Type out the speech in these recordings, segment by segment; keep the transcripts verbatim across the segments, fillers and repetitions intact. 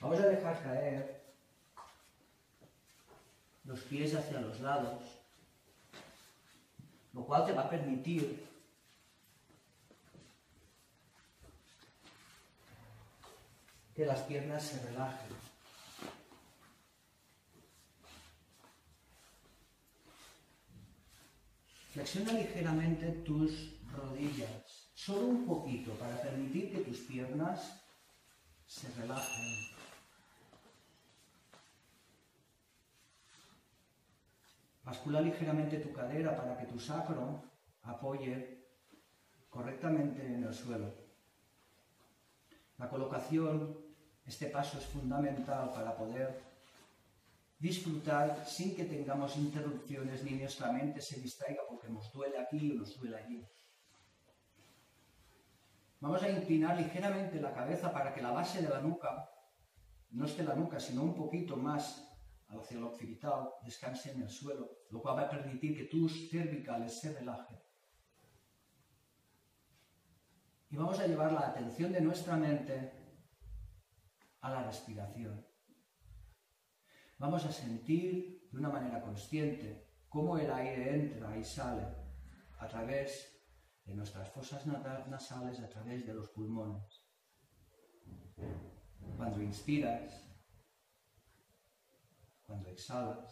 Vamos a dejar caer los pies hacia los lados, lo cual te va a permitir que las piernas se relajen. Flexiona ligeramente tus rodillas, solo un poquito, para permitir que tus piernas se relajen. Bascula ligeramente tu cadera para que tu sacro apoye correctamente en el suelo. La colocación, este paso es fundamental para poder disfrutar sin que tengamos interrupciones ni nuestra mente se distraiga porque nos duele aquí o nos duele allí. Vamos a inclinar ligeramente la cabeza para que la base de la nuca, no esté la nuca, sino un poquito más hacia el occipital, descanse en el suelo, lo cual va a permitir que tus cervicales se relajen. Y vamos a llevar la atención de nuestra mente a la respiración. Vamos a sentir de una manera consciente cómo el aire entra y sale a través de nuestras fosas nasales, a través de los pulmones. Cuando inspiras, cuando exhalas,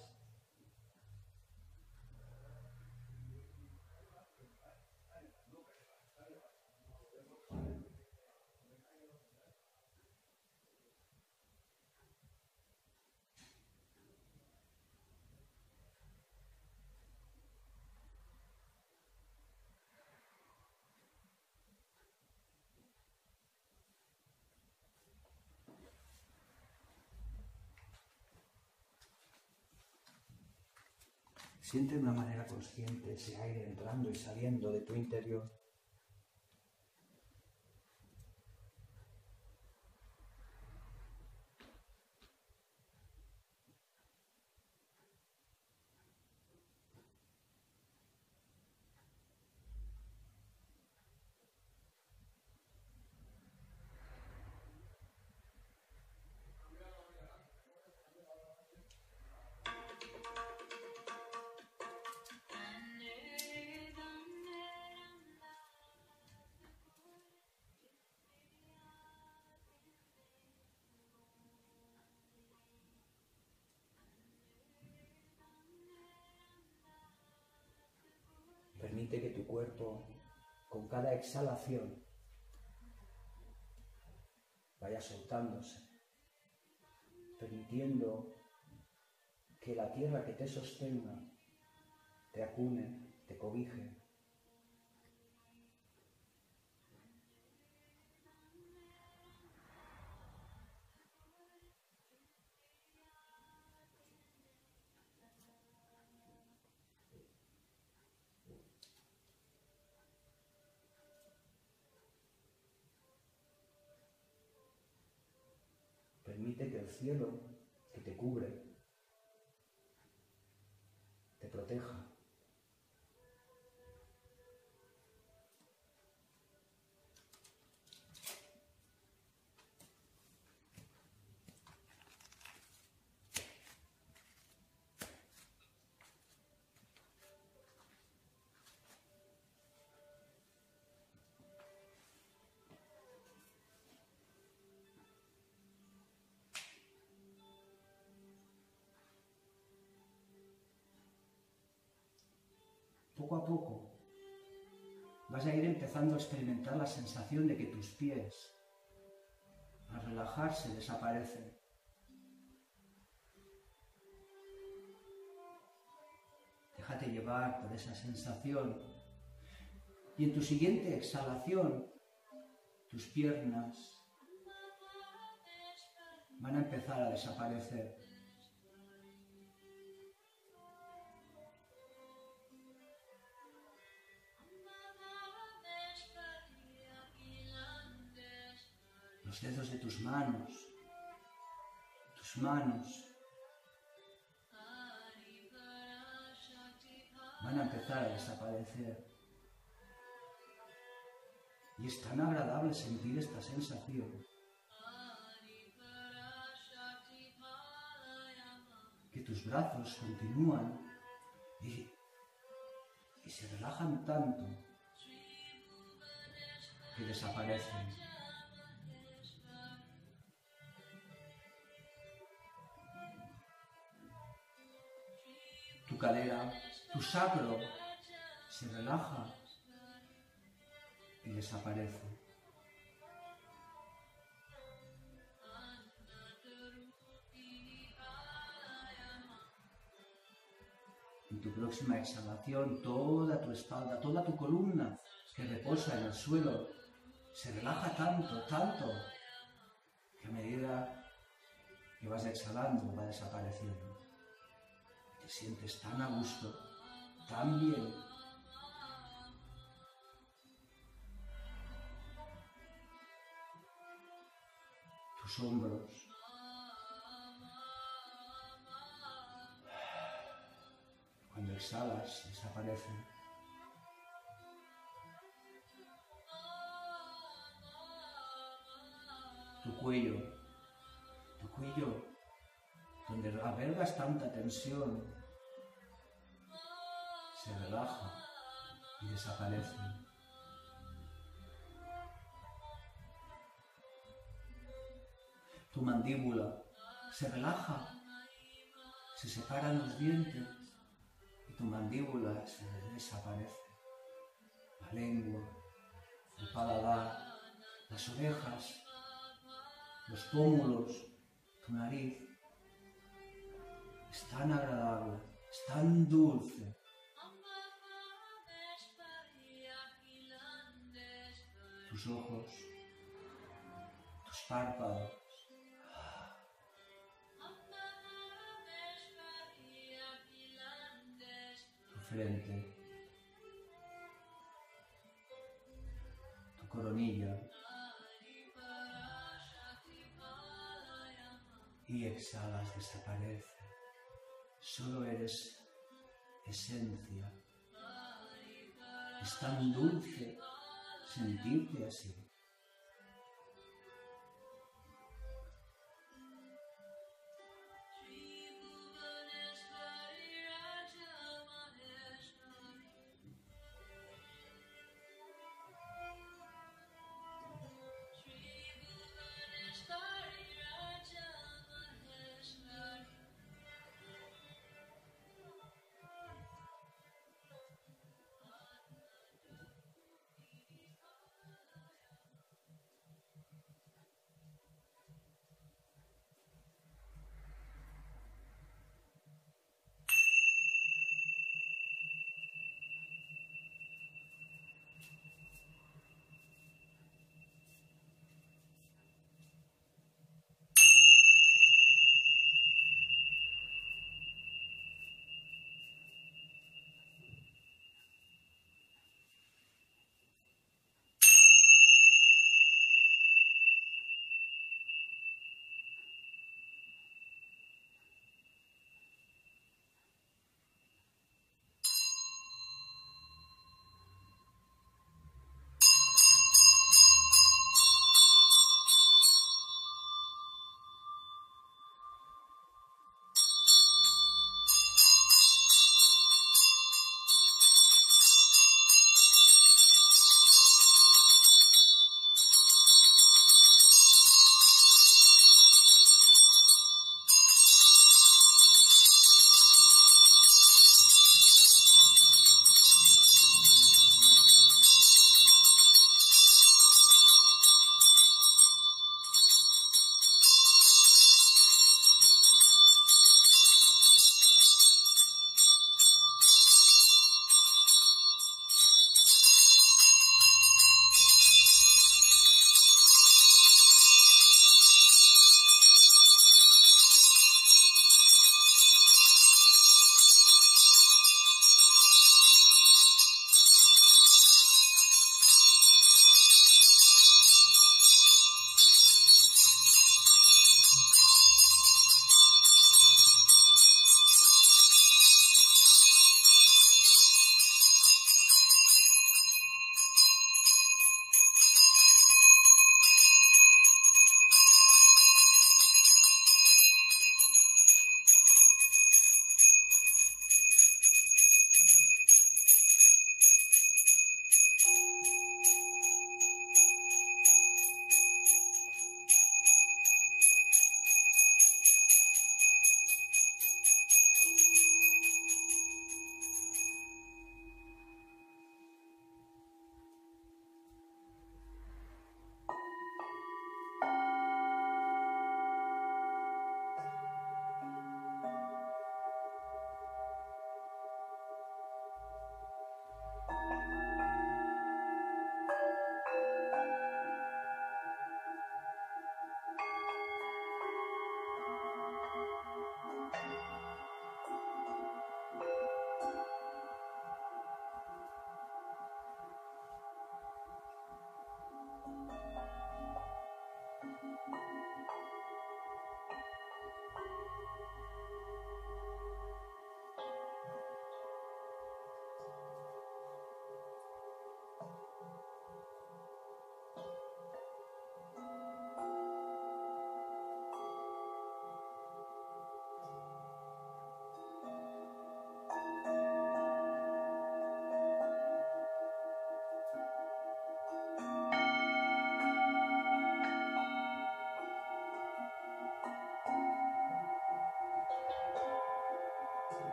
siente de una manera consciente ese aire entrando y saliendo de tu interior. Permite que tu cuerpo, con cada exhalación, vaya soltándose, permitiendo que la tierra que te sostenga te acune, te cobije. Permite que el cielo que te cubre te proteja. Poco a poco vas a ir empezando a experimentar la sensación de que tus pies, al relajarse, desaparecen. Déjate llevar por esa sensación y en tu siguiente exhalación tus piernas van a empezar a desaparecer. Los dedos de tus manos, tus manos van a empezar a desaparecer. Y es tan agradable sentir esta sensación. tus brazos continúan y, y se relajan tanto que desaparecen. Tu cadera, tu sacro se relaja y desaparece. En tu próxima exhalación, toda tu espalda, toda tu columna que reposa en el suelo, se relaja tanto, tanto, que a medida que vas exhalando va desapareciendo. Te sientes tan a gusto, tan bien. Tus hombros. Cuando exhalas, desaparecen. Tu cuello, tu cuello, donde albergas tanta tensión, se relaja y desaparece. Tu mandíbula se relaja, se separan los dientes y tu mandíbula se desaparece. La lengua, el paladar, las orejas, los pómulos, tu nariz. Es tan agradable, es tan dulce. Tus ojos, tus párpados. Tu frente. Tu coronilla. Y exhalas, desaparece. Solo eres esencia. Es tan dulce sentirte así.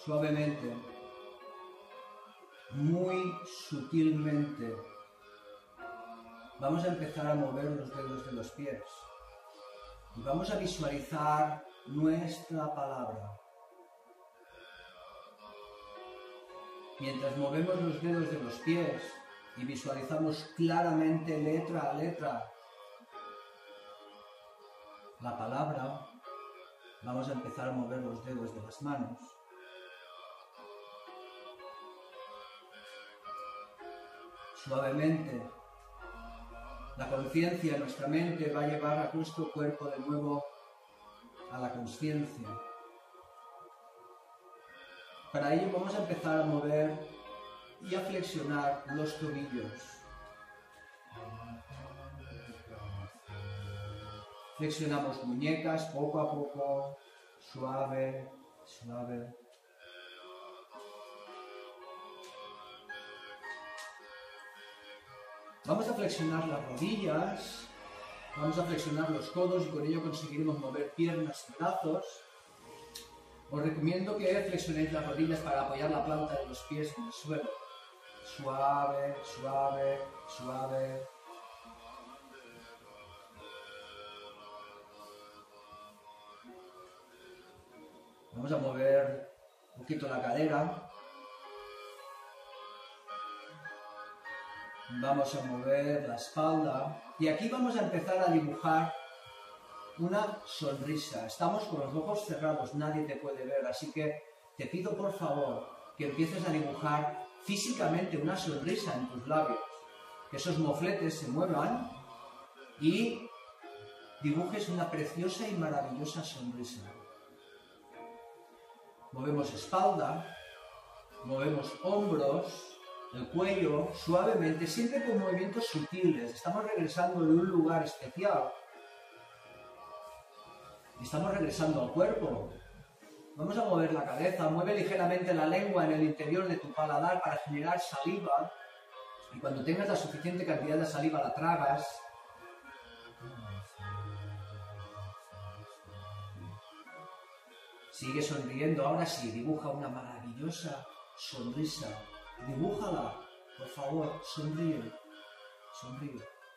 suavemente, muy sutilmente, vamos a empezar a mover los dedos de los pies y vamos a visualizar nuestra palabra. Mientras movemos los dedos de los pies y visualizamos claramente letra a letra la palabra, vamos a empezar a mover los dedos de las manos. Suavemente, la conciencia en nuestra mente va a llevar a nuestro cuerpo de nuevo a la consciencia. Para ello vamos a empezar a mover y a flexionar los tobillos. Flexionamos muñecas poco a poco, suave, suave. Vamos a flexionar las rodillas, vamos a flexionar los codos y con ello conseguiremos mover piernas y brazos. Os recomiendo que flexionéis las rodillas para apoyar la planta de los pies en el suelo. Suave, suave, suave. Vamos a mover un poquito la cadera. Vamos a mover la espalda. Y aquí vamos a empezar a dibujar una sonrisa. Estamos con los ojos cerrados, nadie te puede ver, así que te pido por favor que empieces a dibujar físicamente una sonrisa en tus labios, que esos mofletes se muevan y dibujes una preciosa y maravillosa sonrisa. Movemos espalda, movemos hombros, el cuello, suavemente, siempre con movimientos sutiles. Estamos regresando de un lugar especial. Estamos regresando al cuerpo. Vamos a mover la cabeza, mueve ligeramente la lengua en el interior de tu paladar para generar saliva. Y cuando tengas la suficiente cantidad de saliva la tragas. Sigue sonriendo, ahora sí, dibuja una maravillosa sonrisa. Dibújala, por favor, sonríe, sonríe.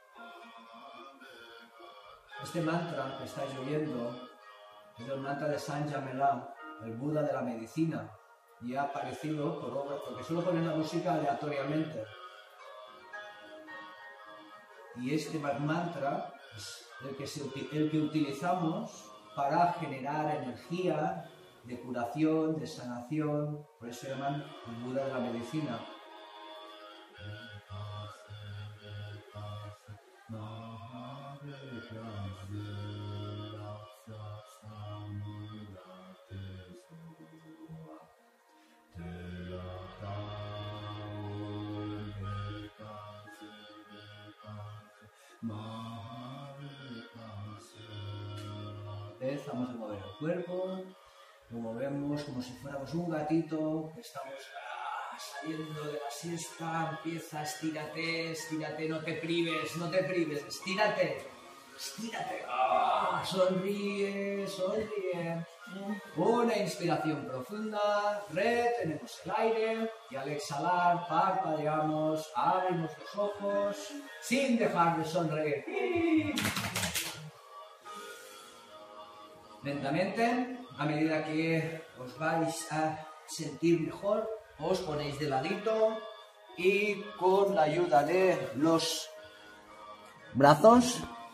Este mantra que estáis oyendo es el mantra de Saint Germain, el Buda de la medicina, y ha aparecido por obra, porque solo ponen la música aleatoriamente. Y este mantra es el que, se, el que utilizamos para generar energía de curación, de sanación, por eso se llaman el Buda de la medicina. Vamos a mover el cuerpo, lo movemos como si fuéramos un gatito que estamos ah, saliendo de la siesta. Empieza, estírate, estírate, no te prives, no te prives, estírate, estírate, ah, sonríe, sonríe. Una inspiración profunda, retenemos el aire y al exhalar parpadeamos, abrimos los ojos sin dejar de sonreír. Lentamente, a medida que os vais a sentir mejor, os ponéis de ladito y con la ayuda de los brazos